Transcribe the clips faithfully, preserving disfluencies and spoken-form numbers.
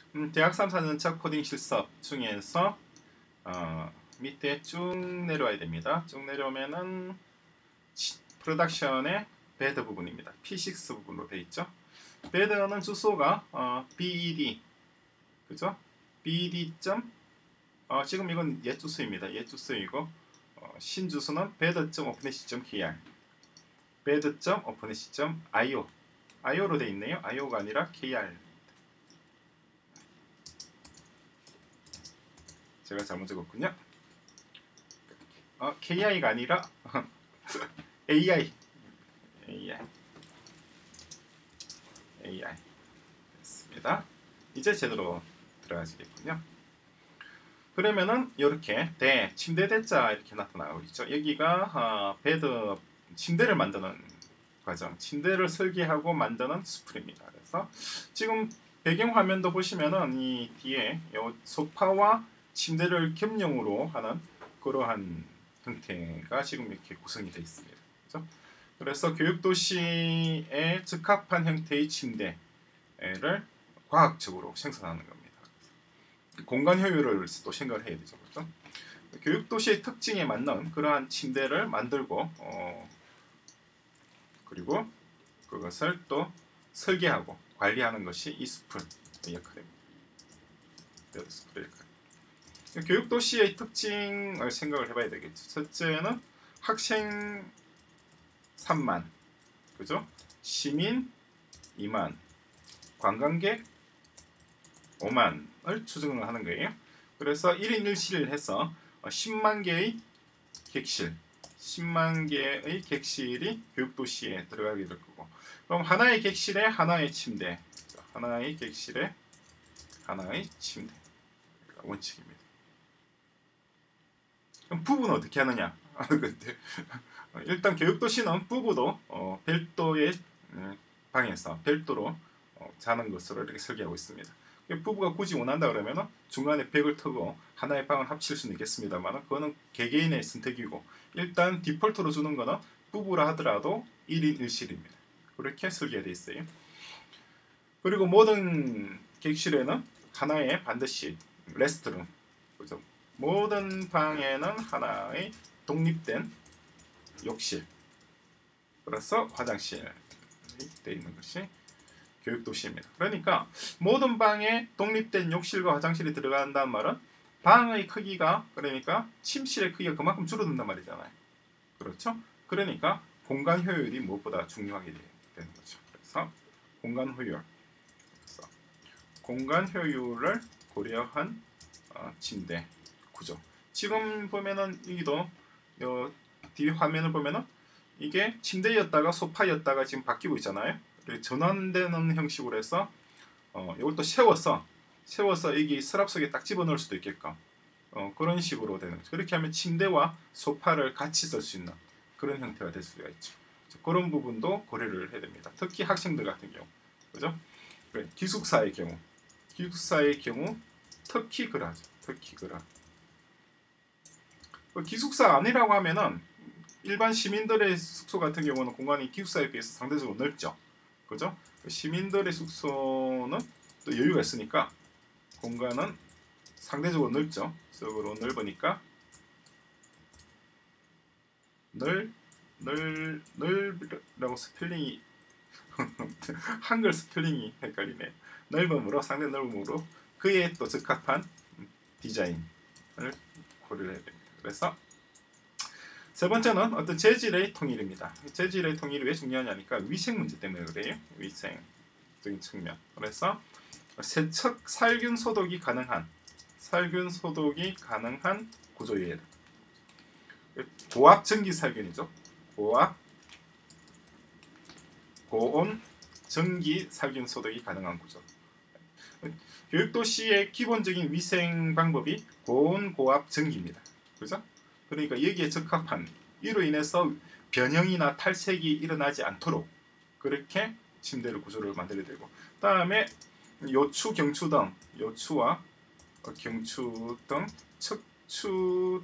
음, 대학 삼, 사 년차 코딩 실습 중에서 어, 밑에 쭉 내려와야 됩니다. 쭉 내려오면은 프로덕션의 베드 부분입니다. 피 식스 부분으로 되어 있죠. 베드는 주소가 어, bed 그죠? bed 점 어, 지금 이건 옛 주소입니다. 옛 주소이고 어, 신 주소는 bed.openec.kr bed.openec.io io로 되어 있네요. io가 아니라 kr. 제가 잘못 적었군요. 어, 케이아이가 아니라 에이아이 에이아이 에이아이 됐습니다. 이제 제대로 들어가시겠군요. 그러면은 이렇게 대 침대 대자 이렇게 나타나고 있죠. 여기가 어, 베드 침대를 만드는 과정, 침대를 설계하고 만드는 스프입니다. 그래서 지금 배경 화면도 보시면은 이 뒤에 요 소파와 침대를 겸용으로 하는 그러한 형태가 지금 이렇게 구성이 되어 있습니다. 그렇죠? 그래서 교육도시에 적합한 형태의 침대를 과학적으로 생산하는 겁니다. 공간 효율을 또 생각을 해야 되죠. 그렇죠? 교육도시의 특징에 맞는 그러한 침대를 만들고 어, 그리고 그것을 또 설계하고 관리하는 것이 이 스풀의 역할입니다. 스풀의 역할. 교육도시의 특징을 생각을 해봐야 되겠죠. 첫째는 학생 삼만, 그죠? 시민 이만, 관광객 오만을 추정을 하는 거예요. 그래서 일 인 일 실을 해서 십만 개의 객실, 십만 개의 객실이 교육도시에 들어가게 될 거고, 그럼 하나의 객실에 하나의 침대, 하나의 객실에 하나의 침대 원칙입니다. 그럼 부부는 어떻게 하느냐? 일단 교육도시는 부부도 어, 별도의 음, 방에서 별도로 어, 자는 것으로 이렇게 설계하고 있습니다. 부부가 굳이 원한다 그러면 중간에 벽을 트고 하나의 방을 합칠 수는 있겠습니다만 그거는 개개인의 선택이고 일단 디폴트로 주는 거는 부부라 하더라도 일 인 일 실입니다. 그렇게 설계되어 있어요. 그리고 모든 객실에는 하나의 반드시 레스트룸, 그죠? 모든 방에는 하나의 독립된 욕실, 그래서 화장실이 되어 있는 것이 교육도시입니다. 그러니까 모든 방에 독립된 욕실과 화장실이 들어간다는 말은 방의 크기가, 그러니까 침실의 크기가 그만큼 줄어든단 말이잖아요. 그렇죠? 그러니까 공간 효율이 무엇보다 중요하게 되는 거죠. 그래서 공간 효율, 그래서 공간 효율을 고려한 어, 침대 구조. 지금 보면은 여기도 요 뒤 화면을 보면은 이게 침대였다가 소파였다가 지금 바뀌고 있잖아요. 전환되는 형식으로 해서 어, 이걸 또 세워서 세워서 여기 서랍 속에 딱 집어넣을 수도 있게끔 어, 그런 식으로 되는 거죠. 그렇게 하면 침대와 소파를 같이 쓸 수 있는 그런 형태가 될 수가 있죠. 그런 부분도 고려를 해야 됩니다. 특히 학생들 같은 경우, 그죠? 기숙사의 경우, 기숙사의 경우 특히 그러하죠. 특히 그러. 기숙사 아니라고 하면은 일반 시민들의 숙소 같은 경우는 공간이 기숙사에 비해서 상대적으로 넓죠. 그죠? 시민들의 숙소는 또 여유가 있으니까 공간은 상대적으로 넓죠. 적으로 넓으니까 넓, 넓, 넓이라고 스펠링이 한글 스펠링이 헷갈리네. 넓음으로, 상대 넓음으로 그에 또 적합한 디자인을 고려를 해야 됩니다. 그래서 세 번째는 어떤 재질의 통일입니다. 재질의 통일이 왜 중요하냐니까 위생 문제 때문에 그래요. 위생적인 측면. 그래서 세척, 살균 소독이 가능한 살균 소독이 가능한 구조예요. 고압 전기 살균이죠. 고압 고온 전기 살균 소독이 가능한 구조. 교육도시의 기본적인 위생 방법이 고온 고압 전기입니다. 그죠? 그러니까 여기에 적합한, 이로 인해서 변형이나 탈색이 일어나지 않도록 그렇게 침대를 구조를 만들어야 되고, 다음에 요추, 경추 등, 요추와 경추 등 척추에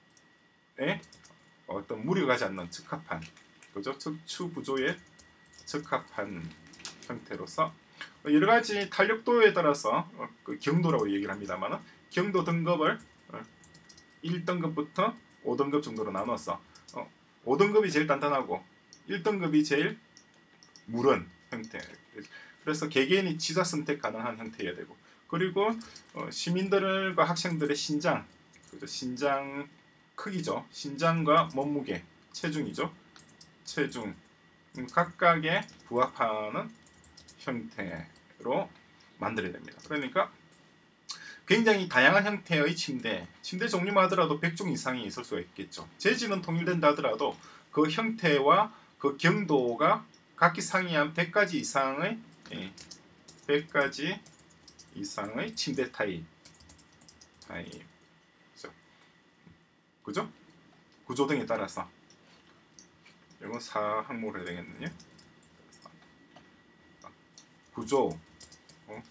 어떤 무리가 가지 않는 적합한, 그죠? 척추 구조에 적합한 형태로서 여러 가지 탄력도에 따라서 어, 그 경도라고 얘기를 합니다만 경도 등급을 어, 일 등급부터 오 등급 정도로 나눠서 어, 오 등급이 제일 단단하고 일 등급이 제일 무른 형태. 그래서 개개인이 취사 선택 가능한 형태여야 되고, 그리고 어, 시민들과 학생들의 신장, 그죠? 신장 크기죠. 신장과 몸무게, 체중이죠. 체중 각각에 부합하는 형태로 만들어야 됩니다. 그러니까 굉장히 다양한 형태의 침대, 침대 종류만 하더라도 백 종 이상이 있을 수가 있겠죠. 재질은 통일된다 하더라도 그 형태와 그 경도가 각기 상이한 백 가지 이상의 예, 백 가지 이상의 침대 타입 타입 그죠? 그죠? 구조 등에 따라서 이건 사 항목을 해야 되겠네요. 구조, 어,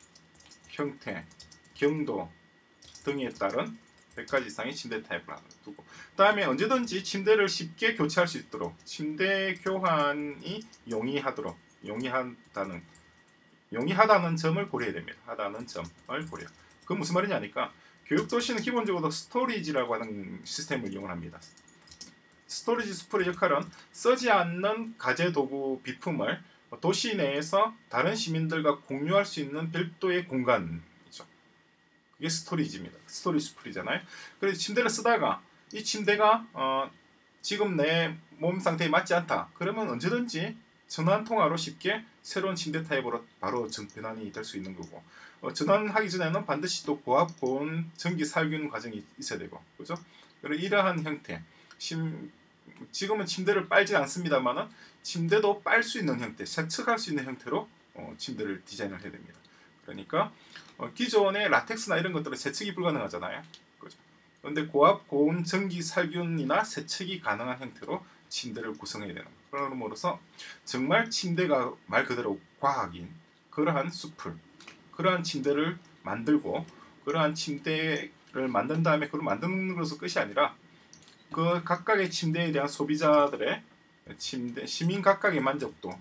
형태, 경도 등에 따른 백 가지 이상의 침대 타입을 두고, 그 다음에 언제든지 침대를 쉽게 교체할 수 있도록 침대 교환이 용이하도록 용이하다는 용이하다는 점을 고려해야 됩니다. 하다는 점을 고려. 그건 무슨 말이냐니까 교육도시는 기본적으로 스토리지라고 하는 시스템을 이용합니다. 스토리지 수풀의 역할은 쓰지 않는 가재도구 비품을 도시 내에서 다른 시민들과 공유할 수 있는 별도의 공간이죠. 그게 스토리지입니다. 스토리 수풀이잖아요. 그래서 침대를 쓰다가 이 침대가 어, 지금 내 몸 상태에 맞지 않다. 그러면 언제든지 전환 통화로 쉽게 새로운 침대 타입으로 바로 변환이 될 수 있는 거고, 어, 전환하기 전에는 반드시 또 고압, 고온, 전기 살균 과정이 있어야 되고, 그죠? 그리고 이러한 형태, 심, 지금은 침대를 빨지 않습니다만은 침대도 빨 수 있는 형태, 세척할 수 있는 형태로 어, 침대를 디자인을 해야 됩니다. 그러니까 어, 기존의 라텍스나 이런 것들은 세척이 불가능하잖아요. 그죠? 그런데 고압, 고온, 전기 살균이나 세척이 가능한 형태로 침대를 구성해야 되는 거예요. 그러므로서 정말 침대가 말 그대로 과학인 그러한 수풀, 그러한 침대를 만들고, 그러한 침대를 만든 다음에 그걸 만드는 것은 끝이 아니라 그 각각의 침대에 대한 소비자들의 침대, 시민 각각의 만족도,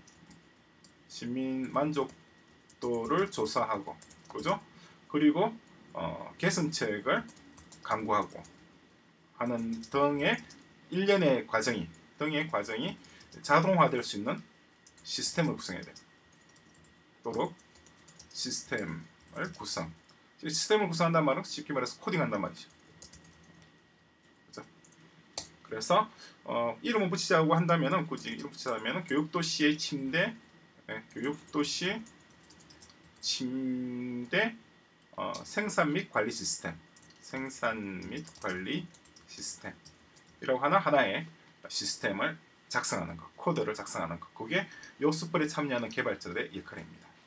시민 만족도를 조사하고, 그죠? 그리고 어, 개선책을 강구하고 하는 등의 일련의 과정이 등의 과정이 자동화될 수 있는 시스템을 구성해야 돼요. 도록 시스템을 구성. 시스템을 구성한다는 말은 쉽게 말해서 코딩한단 말이죠. 그렇죠? 그래서 어, 이름을 붙이자고 한다면은 굳이 이름 붙이자면은 교육도시의 침대, 네, 교육도시 침대 어, 생산 및 관리 시스템, 생산 및 관리 시스템이라고 하나 하나의 시스템을 작성하는 것, 코드를 작성하는 것, 그게 요 수풀에 참여하는 개발자들의 역할입니다.